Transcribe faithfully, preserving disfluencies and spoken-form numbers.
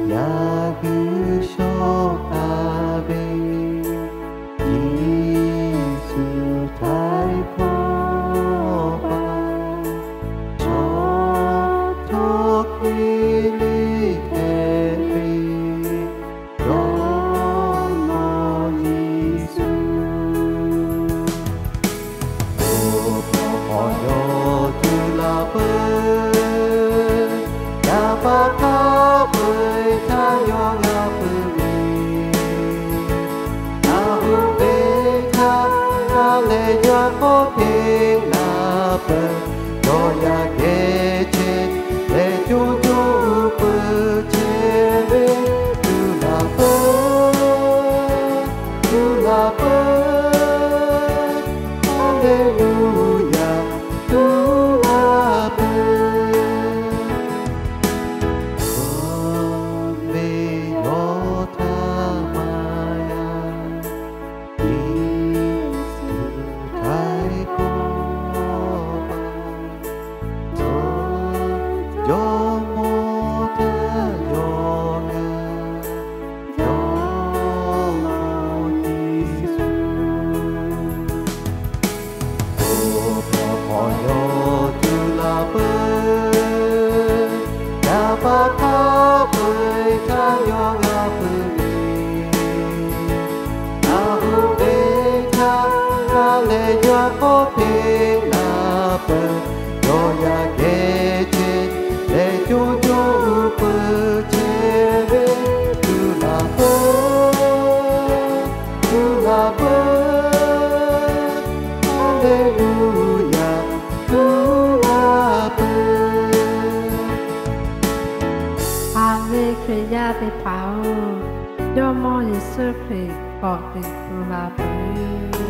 야그 쇼타베 예수 타이코바 저토키리케리 영노 예수 오버어여 둘라브 야바카브의 타영아브리 나후베카 나레야코핑나브 너야게체 내조조브체베 둘라브 둘라브 할렐루야 둘라브 야바카브의 타영아브리 나후베카 나레야코핑나브 너야게체 내조조브체베 둘라브 둘라브 할렐루야 둘라브 Avec Kriya de Pao, Domo Yesu Christ, Porte pour la paix.